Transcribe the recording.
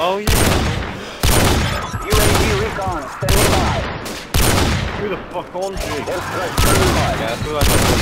Oh yeah. UAV recon standing by. Who the fuck on you? Airstrike standing by. Yeah, that's who I got.